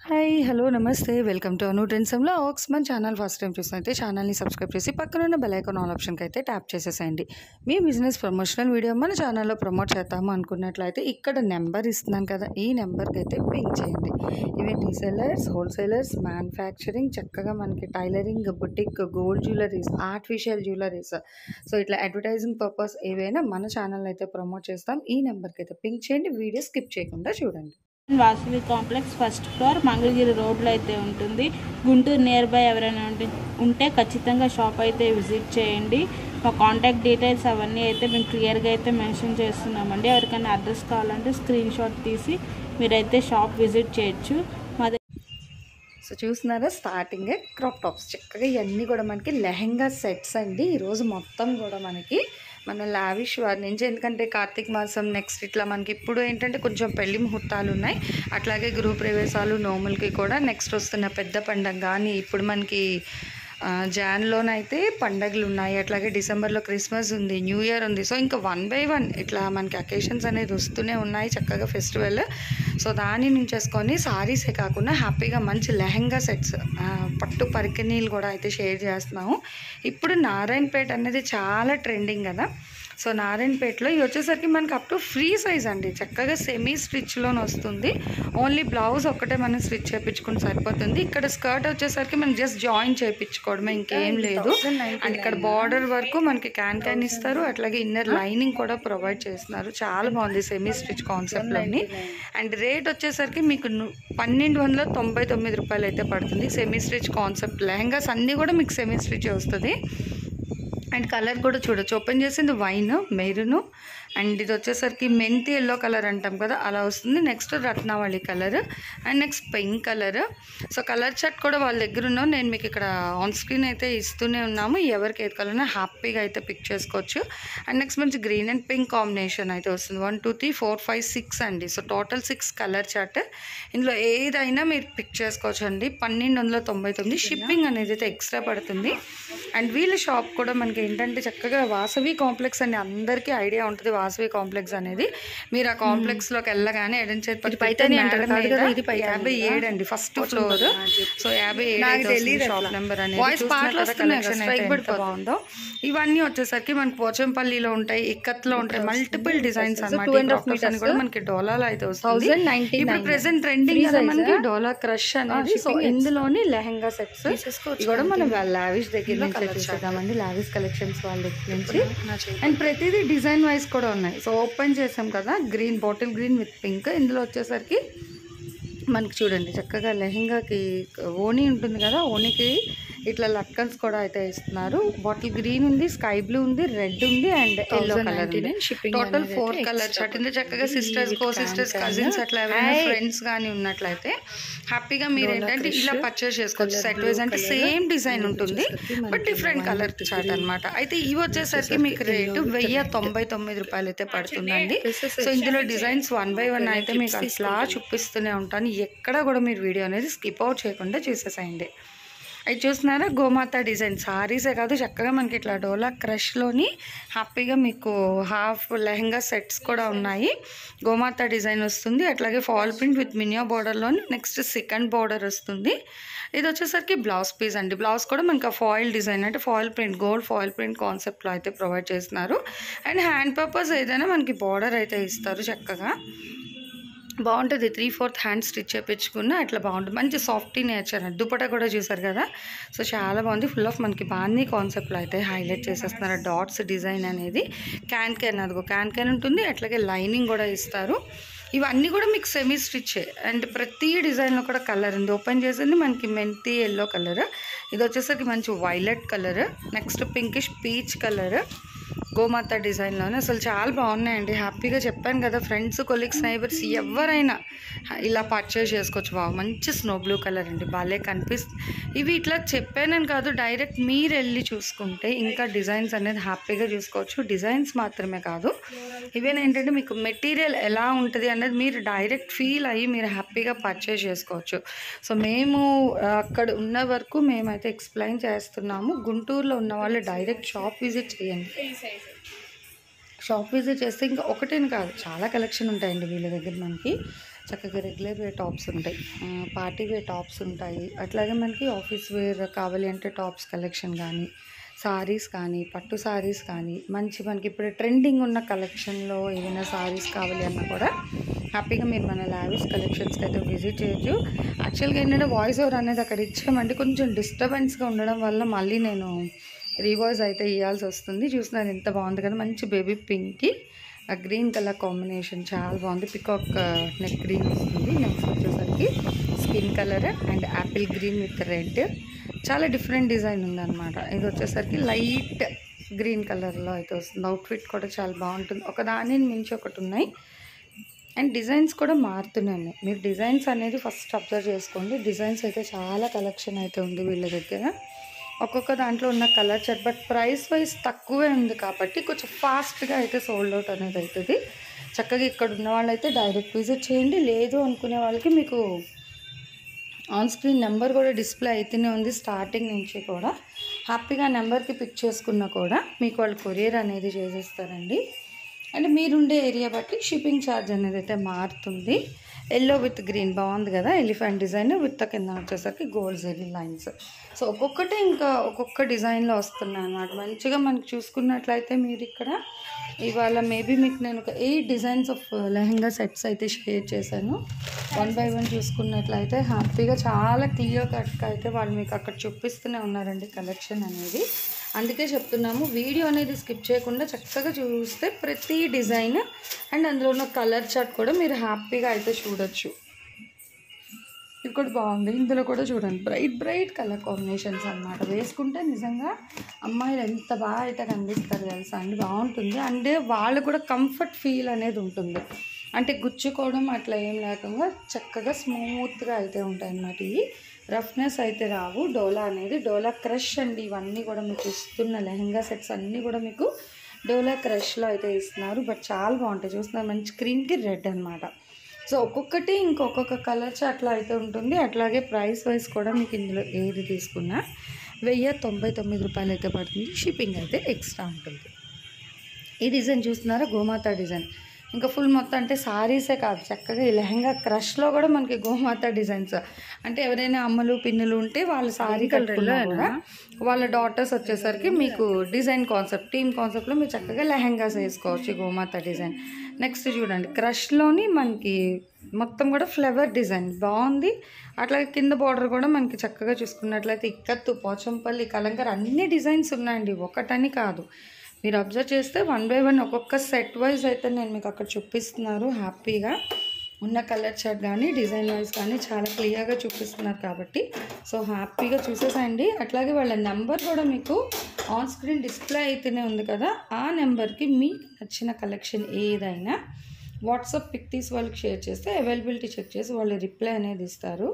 Hi hello నమస్తే welcome to Anu trends vlogs. మన channel first time చూసినైతే ఛానల్ని సబ్స్క్రైబ్ చేసి పక్కనున్న బెల్ ఐకాన్ ఆల్ ఆప్షన్కి అయితే ట్యాప్ చేసేసేయండి. మీ బిజినెస్ ప్రమోషనల్ వీడియో మన ఛానల్లో ప్రమోట్ చేద్దాము అనుకున్నట్లయితే ఇక్కడ నెంబర్ ఇస్తున్నాను కదా, ఈ నెంబర్కి అయితే పింక్ చేయండి. ఇవి రీసెలర్స్, హోల్సేలర్స్, మ్యానుఫ్యాక్చరింగ్, చక్కగా మనకి tailoring, boutique, gold jewelleries, artificial jewelleries, so ఇట్లా అడ్వర్టైజింగ్ పర్పస్ ఏవైనా మన ఛానల్ అయితే ప్రమోట్ చేస్తాం. ఈ నెంబర్కి అయితే పింక్ చేయండి. వీడియో స్కిప్ చేయకుండా చూడండి. Vasavi complex first floor Mangalagiri రోడ్లో అయితే ఉంటుంది. గుంటూరు నియర్ బై ఎవరైనా ఉంటే ఖచ్చితంగా షాప్ అయితే విజిట్ చేయండి. మా కాంటాక్ట్ డీటెయిల్స్ అవన్నీ అయితే మేము క్లియర్గా అయితే మెన్షన్ చేస్తున్నామండి. ఎవరికైనా అడ్రస్ కావాలంటే స్క్రీన్ షాట్ తీసి మీరైతే షాప్ విజిట్ చేయొచ్చు. సో చూస్తున్నారా, స్టార్టింగే క్రాప్ టాప్స్ చక్కగా ఇవన్నీ కూడా మనకి లెహెంగా సెట్స్ అండి. ఈరోజు మొత్తం కూడా మనకి మన లావిష్ వారి నుంచి, ఎందుకంటే కార్తీక మాసం నెక్స్ట్ ఇట్లా మనకి ఇప్పుడు ఏంటంటే కొంచెం పెళ్లి ముహూర్తాలు ఉన్నాయి, అట్లాగే గృహ ప్రవేశాలు, నోములకి కూడా నెక్స్ట్ వస్తున్న పెద్ద పండగ కానీ ఇప్పుడు మనకి జాన్లోనైతే పండగలు ఉన్నాయి, అట్లాగే డిసెంబర్లో క్రిస్మస్ ఉంది, న్యూ ఇయర్ ఉంది. సో ఇంకా 1 by 1 ఇట్లా మనకి అకేషన్స్ అనేది వస్తూనే ఉన్నాయి చక్కగా ఫెస్టివల్. సో దాని నుంచేసుకొని సారీసే కాకుండా హ్యాపీగా మంచి లెహెంగా సెట్స్, పట్టు పరికిణీలు కూడా అయితే షేర్ చేస్తున్నాము. ఇప్పుడు నారాయణపేట అనేది చాలా ట్రెండింగ్ కదా. సో నారాయణపేటలో ఇవి వచ్చేసరికి మనకి అప్ టు ఫ్రీ సైజ్ అండి, చక్కగా సెమీ స్టిచ్లోనే వస్తుంది. ఓన్లీ బ్లౌజ్ ఒక్కటే మనం స్టిచ్ చేయించుకుని సరిపోతుంది. ఇక్కడ స్కర్ట్ వచ్చేసరికి మనం జస్ట్ జాయిన్ చేయించుకోవడమే, ఇంకేం లేదు. అండ్ ఇక్కడ బార్డర్ వరకు మనకి క్యాన్ ఇస్తారు, అట్లాగే ఇన్నర్ లైనింగ్ కూడా ప్రొవైడ్ చేస్తున్నారు. చాలా బాగుంది సెమీ స్టిచ్ కాన్సెప్ట్లోని. అండ్ రేట్ వచ్చేసరికి మీకు 1299 రూపాయలు అయితే పడుతుంది. సెమీ స్టిచ్ కాన్సెప్ట్ లెహంగాస్ అన్నీ కూడా మీకు సెమీ స్టిచ్ వస్తుంది. అండ్ కలర్ కూడా చూడొచ్చు, ఓపెన్ చేసింది వైన్, మెరూను, అండ్ ఇది వచ్చేసరికి మెంతి ఎల్లో కలర్ అంటాం కదా అలా వస్తుంది. Next Ratnavali colour, and next pink colour. So colour chart కూడా వాళ్ళ దగ్గర ఉన్నాం, నేను మీకు ఇక్కడ ఆన్ స్క్రీన్ అయితే ఇస్తూనే ఉన్నాము. ఎవరికి ఏది కలర్ హ్యాపీగా అయితే పిక్ చేసుకోవచ్చు. అండ్ నెక్స్ట్ మంచి గ్రీన్ అండ్ పింక్ కాంబినేషన్ అయితే వస్తుంది. 1 2 3 4 5 6 అండి. So total 6 colour chart. ఇందులో ఏదైనా మీరు పిక్ చేసుకోవచ్చు అండి. 1299. షిప్పింగ్ అనేది అయితే ఎక్స్ట్రా పడుతుంది. అండ్ వీళ్ళ షాప్ కూడా మనకి ఏంటంటే చక్కగా వాసవి కాంప్లెక్స్ అని అందరికీ ఐడియా ఉంటుంది. వాసవి కాంప్లెక్స్ అనేది మీరు ఆ కాంప్లెక్స్లోకి వెళ్ళగానే ఎడెన్చేతిపతి 57 అండి, first floor. So 57 shop number అనేది బాగుందో. ఇవన్నీ వచ్చేసరికి మనకి పోచంపల్లిలో ఉంటాయి, ఇక్కత్లో ఉంటాయి, మల్టిపుల్ డిజైన్స్ అన్నమాట. కూడా మనకి డోలాలో అయితే వస్తుంది. ఇప్పుడు ప్రెసెంట్ ట్రెండింగ్ కదా మనకి డోలా క్రష్ అనేది. సో ఇందులోని లెహంగా సెట్స్ కూడా మనం లావిష్ దగ్గర నుంచి చూసేద్దామండి, లావిష్ కలెక్షన్స్ వాళ్ళ దగ్గర నుంచి. అండ్ ప్రతిదీ డిజైన్ వైజ్ కూడా ఉన్నాయి. సో ఓపెన్ చేసాం కదా, green, bottle green with pink. ఇందులో వచ్చేసరికి మనకి చూడండి చక్కగా లెహంగాకి ఓనీ ఉంటుంది కదా, ఓనీకి ఇట్లా లట్కన్స్ కూడా అయితే ఇస్తున్నారు. బాటిల్ గ్రీన్ ఉంది, స్కై బ్లూ ఉంది, రెడ్ ఉంది, అండ్ ఎల్లో కలర్ ఉంది. Total 4 colour chart. ఇందులో చక్కగా సిస్టర్స్, కో సిస్టర్స్, కజిన్స్ అట్లా ఎవరైనా ఫ్రెండ్స్ కానీ ఉన్నట్లయితే హ్యాపీగా మీరు ఏంటంటే ఇలా పర్చేస్ చేసుకోవచ్చు. సెట్ వైజ్ అంటే సేమ్ డిజైన్ ఉంటుంది బట్ డిఫరెంట్ కలర్ చార్ట్ అనమాట. అయితే ఇవి వచ్చేసరికి మీకు రేటు 1099 రూపాయలు అయితే పడుతుందండి. సో ఇందులో డిజైన్స్ 1 by 1 అయితే మీకు అట్లా చూపిస్తూనే ఉంటాను. ఎక్కడ కూడా మీరు వీడియో అనేది స్కిప్ అవుట్ చేయకుండా చూసేసేయండి. అవి చూస్తున్నారా, గోమాత డిజైన్ సారీసే కాదు చక్కగా మనకి ఇట్లా డోలా క్రష్లోని హ్యాపీగా మీకు హాఫ్ లెహంగా సెట్స్ కూడా ఉన్నాయి. గోమాత డిజైన్ వస్తుంది, అట్లాగే ఫాల్ ప్రింట్ విత్ మినియా బార్డర్లోని నెక్స్ట్ సెకండ్ బార్డర్ వస్తుంది. ఇది వచ్చేసరికి బ్లౌజ్ పీస్ అండి. బ్లౌజ్ కూడా మనకి ఫాయిల్ డిజైన్ అంటే foil print, gold foil print కాన్సెప్ట్లో అయితే ప్రొవైడ్ చేస్తున్నారు. అండ్ హ్యాండ్ పర్పస్ ఏదైనా మనకి బార్డర్ అయితే ఇస్తారు చక్కగా. బాగుంటుంది. 3/4 హ్యాండ్ స్టిచ్ చేయించుకున్న అట్లా బాగుంటుంది. మంచి సాఫ్టీ నేచర్. దుపట్టా కూడా చూసారు కదా. సో చాలా బాగుంది. ఫుల్ ఆఫ్ మనకి బాందీ కాన్సెప్ట్లో అయితే హైలైట్ చేసేస్తున్నారు. డాట్స్ డిజైన్ అనేది క్యాన్ అదిగో క్యాన్ ఉంటుంది, అట్లాగే లైనింగ్ కూడా ఇస్తారు. ఇవన్నీ కూడా మీకు సెమీ స్టిచ్. అండ్ ప్రతి డిజైన్లో కూడా కలర్ ఉంది. ఓపెన్ చేసింది మనకి మెంతి ఎల్లో కలర్, ఇది వచ్చేసరికి మంచి violet colour, next pinkish peach colour, గోమాత డిజైన్లోనే అసలు చాలా బాగున్నాయండి. హ్యాపీగా చెప్పాను కదా, ఫ్రెండ్స్, కొలీగ్స్, నైబర్స్ ఎవరైనా ఇలా పర్చేస్ చేసుకోవచ్చు. మంచి స్నో బ్లూ కలర్ అండి, భలే కనిపిస్తుంది. ఇవి ఇట్లా చెప్పానని కాదు, డైరెక్ట్ మీరు వెళ్ళి చూసుకుంటే ఇంకా డిజైన్స్ అనేది హ్యాపీగా చూసుకోవచ్చు. డిజైన్స్ మాత్రమే కాదు, ఈవెన్ ఏంటంటే మీకు మెటీరియల్ ఎలా ఉంటుంది అనేది మీరు డైరెక్ట్ ఫీల్ అయ్యి మీరు హ్యాపీగా పర్చేస్ చేసుకోవచ్చు. సో మేము అక్కడ ఉన్న వరకు మేమైతే ఎక్స్ప్లెయిన్ చేస్తున్నాము. గుంటూరులో ఉన్న వాళ్ళు డైరెక్ట్ షాప్ విజిట్ చేయండి. షాప్ విజిట్ చేస్తే ఇంకా ఒకటేని కాదు చాలా కలెక్షన్ ఉంటాయండి వీళ్ళ దగ్గర మనకి. చక్కగా రెగ్యులర్ వేర్ టాప్స్ ఉంటాయి, పార్టీ వేర్ టాప్స్ ఉంటాయి. అట్లాగే మనకి ఆఫీస్ వేర్ కావాలి అంటే టాప్స్ కలెక్షన్ కానీ, సారీస్ కానీ, పట్టు సారీస్ కానీ, మంచి మనకి ఇప్పుడు ట్రెండింగ్ ఉన్న కలెక్షన్లో ఏదైనా సారీస్ కావాలి అన్నా కూడా హ్యాపీగా మీరు మన లావిష్ కలెక్షన్స్కి అయితే విజిట్ చేయొచ్చు. యాక్చువల్గా ఏంటంటే వాయిస్ ఓవర్ అనేది అక్కడ ఇచ్చామంటే కొంచెం డిస్టర్బెన్స్గా ఉండడం వల్ల మళ్ళీ నేను రీవాయిస్ అయితే ఇవ్వాల్సి వస్తుంది. చూస్తున్నారు ఎంత బాగుంది కదా, మంచి బేబీ పింక్కి ఆ గ్రీన్ కలర్ కాంబినేషన్ చాలా బాగుంది. పికాక్ నెక్ గ్రీన్ వస్తుంది. నెక్స్ట్ వచ్చేసరికి skin colour and apple green with red, చాలా డిఫరెంట్ డిజైన్ ఉందన్నమాట. ఇది వచ్చేసరికి లైట్ గ్రీన్ కలర్లో అయితే వస్తుంది. అవుట్ఫిట్ కూడా చాలా బాగుంటుంది. ఒక దానిని మించి ఒకటి ఉన్నాయి అండ్ డిజైన్స్ కూడా మారుతున్నాయి. మీరు డిజైన్స్ అనేది ఫస్ట్ అబ్జర్వ్ చేసుకోండి. డిజైన్స్ అయితే చాలా కలెక్షన్ అయితే ఉంది వీళ్ళ దగ్గర. ఒక్కొక్క దాంట్లో ఉన్న colour chart, but price wise తక్కువే ఉంది కాబట్టి కొంచెం ఫాస్ట్గా అయితే సోల్డ్ అవుట్ అనేది అవుతుంది. చక్కగా ఇక్కడ ఉన్న వాళ్ళైతే డైరెక్ట్ విజిట్ చేయండి. లేదు అనుకునే వాళ్ళకి మీకు ఆన్ స్క్రీన్ నెంబర్ కూడా డిస్ప్లే అయితేనే ఉంది. స్టార్టింగ్ నుంచి కూడా హ్యాపీగా నెంబర్కి పిక్ చేసుకున్నా కూడా మీకు వాళ్ళు కొరియర్ అనేది చేసేస్తారండి. అండ్ మీరుండే ఏరియా బట్టి షిప్పింగ్ ఛార్జ్ అనేది అయితే మారుతుంది. ఎల్లో విత్ గ్రీన్ బాగుంది కదా, ఎలిఫెంట్ డిజైన్ విత్ కింద వచ్చేసరికి గోల్డ్ జెరీ లైన్స్. సో ఒక్కొక్కటి ఇంకా ఒక్కొక్క డిజైన్లో వస్తున్నాయి అన్నమాట. మంచిగా మనకి చూసుకున్నట్లయితే మీరు ఇక్కడ ఇవాళ మేబీ మీకు నేను ఒక 8 డిజైన్స్ ఆఫ్ లెహంగా సెట్స్ అయితే షేర్ చేశాను. 1 by 1 చూసుకున్నట్లయితే హ్యాపీగా చాలా క్లియర్ కట్గా అయితే వాళ్ళు మీకు అక్కడ చూపిస్తూనే ఉన్నారండి కలెక్షన్ అనేది. అందుకే చెప్తున్నాము వీడియో అనేది స్కిప్ చేయకుండా చక్కగా చూస్తే ప్రతి డిజైన్ అండ్ అందులో ఉన్న కలర్ చార్ట్ కూడా మీరు హ్యాపీగా అయితే చూడొచ్చు. ఇది కూడా బాగుంది. ఇందులో కూడా చూడండి బ్రైట్ కలర్ కాంబినేషన్స్ అన్నమాట. వేసుకుంటే నిజంగా అమ్మాయిలు ఎంత బాగా అయితే కనిపిస్తారు తెలుసా అండి, బాగుంటుంది. అండ్ వాళ్ళు కూడా కంఫర్ట్ ఫీల్ అనేది ఉంటుంది. అంటే గుచ్చుకోవడం అట్లా ఏం లేకుండా చక్కగా స్మూత్గా అయితే ఉంటాయి అన్నమాట. ఇవి రఫ్నెస్ అయితే రావు. డోలా అనేది డోలా క్రష్ అండి. ఇవన్నీ కూడా మీకు ఇస్తున్న లెహంగా సెట్స్ అన్నీ కూడా మీకు డోలా క్రష్లో అయితే ఇస్తున్నారు. బట్ చాలా బాగుంటాయి. చూస్తున్నారు మంచి క్రీమ్కి రెడ్ అనమాట. సో ఒక్కొక్కటి ఇంకొక కలర్ అట్లా అయితే ఉంటుంది. అట్లాగే ప్రైస్ వైజ్ కూడా మీకు ఇందులో ఏది తీసుకున్నా 1099 రూపాయలు అయితే పడుతుంది. షిప్పింగ్ అయితే ఎక్స్ట్రా ఉంటుంది. ఈ డిజైన్ చూస్తున్నారా, గోమాత డిజైన్. ఇంకా ఫుల్ మొత్తం అంటే సారీసే కాదు, చక్కగా ఈ లెహంగా క్రష్లో కూడా మనకి గోమాత డిజైన్స్. అంటే ఎవరైనా అమ్మలు పిన్నులు ఉంటే వాళ్ళ సారీ కలర్లో వాళ్ళ డాటర్స్ వచ్చేసరికి మీకు డిజైన్ కాన్సెప్ట్ టీమ్ కాన్సెప్ట్లో మీరు చక్కగా లెహంగాస్ వేసుకోవచ్చు గోమాత డిజైన్. నెక్స్ట్ చూడండి క్రష్లోని మనకి మొత్తం కూడా ఫ్లవర్ డిజైన్ బాగుంది. అట్లాగే కింద బార్డర్ కూడా మనకి చక్కగా చూసుకున్నట్లయితే ఇక్కత్తు, పోచంపల్లి, కలంకర్ అన్ని డిజైన్స్ ఉన్నాయండి, ఒకటని కాదు. మీరు అబ్జర్వ్ చేస్తే 1 by 1 ఒక్కొక్క సెట్ వైజ్ అయితే నేను మీకు అక్కడ చూపిస్తున్నారు. హ్యాపీగా ఉన్న కలర్ చార్ట్ కానీ డిజైన్ వైజ్ కానీ చాలా క్లియర్గా చూపిస్తున్నారు కాబట్టి సో హ్యాపీగా చూసేసండి. అట్లాగే వాళ్ళ నెంబర్ కూడా మీకు ఆన్ స్క్రీన్ డిస్ప్లే అయితేనే ఉంది కదా, ఆ నెంబర్కి మీకు నచ్చిన కలెక్షన్ ఏదైనా వాట్సాప్ పిక్ తీసి వాళ్ళకి షేర్ చేస్తే అవైలబిలిటీ చెక్ చేసి వాళ్ళు రిప్లై అనేది ఇస్తారు.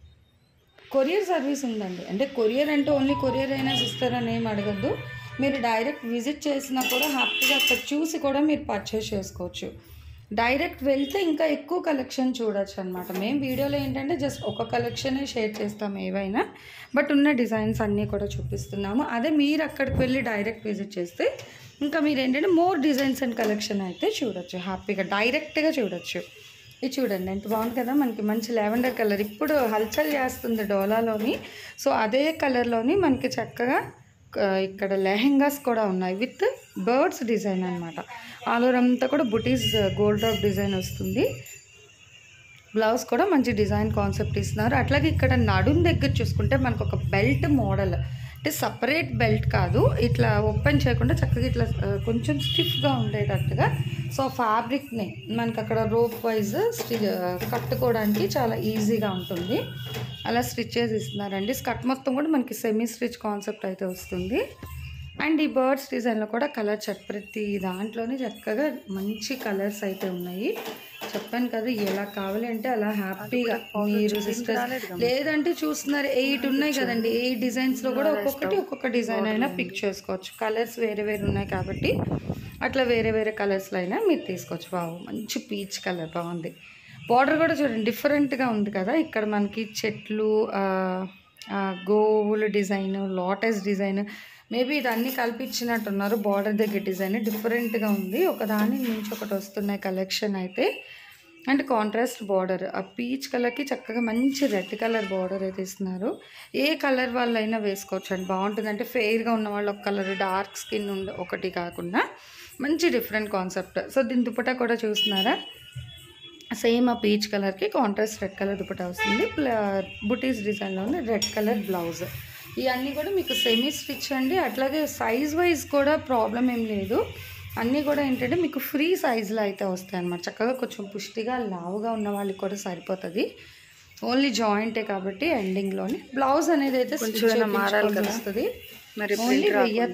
కొరియర్ సర్వీస్ ఉందండి. అంటే కొరియర్ అంటే ఓన్లీ కొరియర్ అయినా ఇస్తారని ఏం అడగద్దు. మీరు డైరెక్ట్ విజిట్ చేసినా కూడా హ్యాపీగా అక్కడ చూసి కూడా మీరు పర్చేస్ చేసుకోవచ్చు. డైరెక్ట్ వెళ్తే ఇంకా ఎక్కువ కలెక్షన్ చూడొచ్చు అనమాట. మేము వీడియోలో ఏంటంటే జస్ట్ ఒక కలెక్షనే షేర్ చేస్తాము ఏవైనా, బట్ ఉన్న డిజైన్స్ అన్నీ కూడా చూపిస్తున్నాము. అదే మీరు అక్కడికి వెళ్ళి డైరెక్ట్ విజిట్ చేస్తే ఇంకా మీరు ఏంటంటే మోర్ డిజైన్స్ అండ్ కలెక్షన్ అయితే చూడొచ్చు, హ్యాపీగా డైరెక్ట్గా చూడొచ్చు. ఇది చూడండి ఎంత బాగుంది కదా, మనకి మంచి లావెండర్ కలర్ ఇప్పుడు హల్చల్ చేస్తుంది డోలాలోని. సో అదే కలర్లోని మనకి చక్కగా ఇక్కడ లెహెంగాస్ కూడా ఉన్నాయి విత్ బర్డ్స్ డిజైన్ అనమాట. ఆల్ ఓవర్ అంతా కూడా బుటీస్ గోల్డ్ డ్రాప్ డిజైన్ వస్తుంది. బ్లౌజ్ కూడా మంచి డిజైన్ కాన్సెప్ట్ ఇస్తున్నారు. అట్లాగే ఇక్కడ నడుం దగ్గర చూసుకుంటే మనకు ఒక బెల్ట్ మోడల్, అంటే సపరేట్ బెల్ట్ కాదు, ఇట్లా ఓపెన్ చేయకుండా చక్కగా ఇట్లా కొంచెం స్టిఫ్గా ఉండేటట్టుగా సో ఫ్యాబ్రిక్ని మనకి అక్కడ రోప్ వైజ్ కట్టుకోవడానికి చాలా ఈజీగా ఉంటుంది. అలా స్టిచ్ చేసి ఇస్తున్నారండి. స్కర్ట్ మొత్తం కూడా మనకి సెమీ స్టిచ్ కాన్సెప్ట్ అయితే వస్తుంది. అండ్ ఈ బర్డ్స్ డిజైన్లో కూడా కలర్ చార్ట్ ప్రతి దాంట్లోనే చక్కగా మంచి కలర్స్ అయితే ఉన్నాయి. చెప్పాను కదా ఎలా కావాలి అంటే అలా హ్యాపీగా మీరు సిస్టర్స్ లేదంటే చూస్తున్నారు 8 ఉన్నాయి కదండి, 8 డిజైన్స్లో కూడా ఒక్కొక్క డిజైన్ అయినా పిక్ చేసుకోవచ్చు. కలర్స్ వేరే వేరే ఉన్నాయి కాబట్టి అట్లా వేరే వేరే కలర్స్లో అయినా మీరు తీసుకోవచ్చు. బాగు మంచి పీచ్ కలర్ బాగుంది. బార్డర్ కూడా చూడండి డిఫరెంట్గా ఉంది కదా, ఇక్కడ మనకి చెట్లు, గోవుల డిజైన్, లోటస్ డిజైన్, మేబీ ఇదన్నీ కల్పించినట్టున్నారు. బార్డర్ దగ్గర డిజైన్ డిఫరెంట్గా ఉంది. ఒకదాని నుంచి ఒకటి వస్తున్నాయి కలెక్షన్ అయితే. అండ్ కాంట్రాస్ట్ బార్డర్, ఆ పీచ్ కలర్కి చక్కగా మంచి రెడ్ కలర్ బార్డర్ అయితే ఇస్తున్నారు. ఏ కలర్ వాళ్ళైనా వేసుకోవచ్చు అండి, బాగుంటుంది. అంటే ఫెయిర్గా ఉన్న వాళ్ళు ఒక కలర్, డార్క్ స్కిన్ ఒకటి కాకుండా మంచి డిఫరెంట్ కాన్సెప్ట్. సో దీని దుపట్టా కూడా చూస్తున్నారా, సేమ్ ఆ పీచ్ కలర్కి కాంట్రాస్ట్ రెడ్ కలర్ దుపట్టా వస్తుంది. బుటీస్ డిజైన్లోనే రెడ్ కలర్ బ్లౌజ్. ఇవన్నీ కూడా మీకు సెమీ స్టిచ్ అండి. అట్లాగే సైజ్ వైజ్ కూడా ప్రాబ్లం ఏం లేదు. అన్నీ కూడా ఏంటంటే మీకు ఫ్రీ సైజులో అయితే వస్తాయి అన్నమాట. చక్కగా కొంచెం పుష్టిగా లావుగా ఉన్న వాళ్ళకి కూడా సరిపోతుంది. ఓన్లీ జాయింటే కాబట్టి ఎండింగ్లోనే బ్లౌజ్ అనేది అయితే వస్తుంది. ఓన్లీ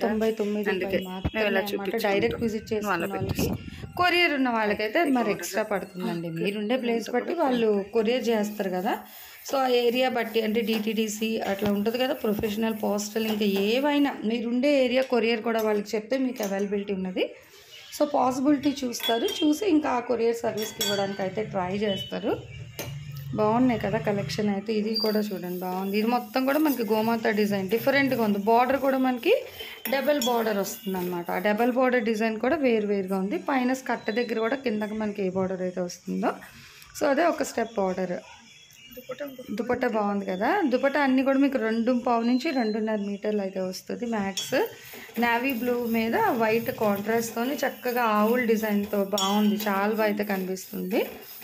1099 మాత్రమే. డైరెక్ట్ విజిట్ చేసుకున్న వాళ్ళకి, కొరియర్ ఉన్న వాళ్ళకైతే మరి ఎక్స్ట్రా పడుతుందండి. మీరుండే ప్లేస్ బట్టి వాళ్ళు కొరియర్ చేస్తారు కదా. సో ఆ ఏరియా బట్టి, అంటే డిటీడీసీ అట్లా ఉంటుంది కదా, ప్రొఫెషనల్, పోస్టల్, ఇంకా ఏవైనా మీరుండే ఏరియా కొరియర్ కూడా వాళ్ళకి చెప్తే మీకు అవైలబిలిటీ ఉన్నది. సో పాసిబిలిటీ చూస్తారు, చూసి ఇంకా ఆ కొరియర్ సర్వీస్కి ఇవ్వడానికి అయితే ట్రై చేస్తారు. బాగున్నాయి కదా కలెక్షన్ అయితే. ఇది కూడా చూడండి బాగుంది. ఇది మొత్తం కూడా మనకి గోమాత డిజైన్ డిఫరెంట్గా ఉంది. బార్డర్ కూడా మనకి డబల్ బార్డర్ వస్తుంది అనమాట. ఆ డబల్ బార్డర్ డిజైన్ కూడా వేరువేరుగా ఉంది. పైన కట్ట దగ్గర కూడా కిందకి మనకి ఏ బార్డర్ అయితే వస్తుందో, సో అదే ఒక స్టెప్ బార్డర్. దుపట్టా బాగుంది కదా. దుపట్టా అన్నీ కూడా మీకు 2.5 నుంచి 2.5 మీటర్లు అయితే వస్తుంది మ్యాక్స్. నావీ బ్లూ మీద వైట్ కాంట్రాస్ట్తో చక్కగా ఆవుల్ డిజైన్తో బాగుంది, చాలా బాగా అయితే కనిపిస్తుంది.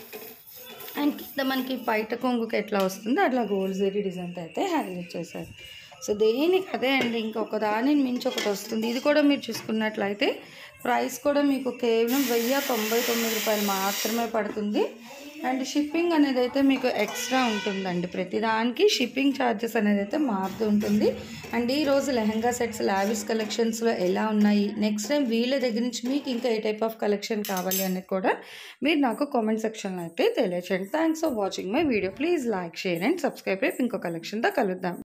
అండ్ కింద మనకి పైట కొంగుకి ఎట్లా వస్తుందో అట్లా గోల్డ్ జరీ డిజైన్తో అయితే హైలైట్ చేశారు. సో దేనికి అదే అండి, ఇంకొక దానిని మించి ఒకటి వస్తుంది. ఇది కూడా మీరు చూసుకున్నట్లయితే ప్రైస్ కూడా మీకు కేవలం 1099 రూపాయలు మాత్రమే పడుతుంది. అండ్ షిప్పింగ్ అనేది అయితే మీకు ఎక్స్ట్రా ఉంటుందండి. ప్రతిదానికి షిప్పింగ్ ఛార్జెస్ అనేది అయితే మారుతూ ఉంటుంది. అండ్ ఈరోజు లెహంగా సెట్స్ లావిష్ కలెక్షన్స్లో ఎలా ఉన్నాయి, నెక్స్ట్ టైం వీళ్ళ దగ్గర నుంచి మీకు ఇంకా ఏ టైప్ ఆఫ్ కలెక్షన్ కావాలి అనేది కూడా మీరు నాకు కామెంట్ సెక్షన్లో అయితే తెలియచేయండి. Thanks for watching my video. Please like, share and subscribe. రేపు ఇంకో కలెక్షన్తో కలుద్దాం.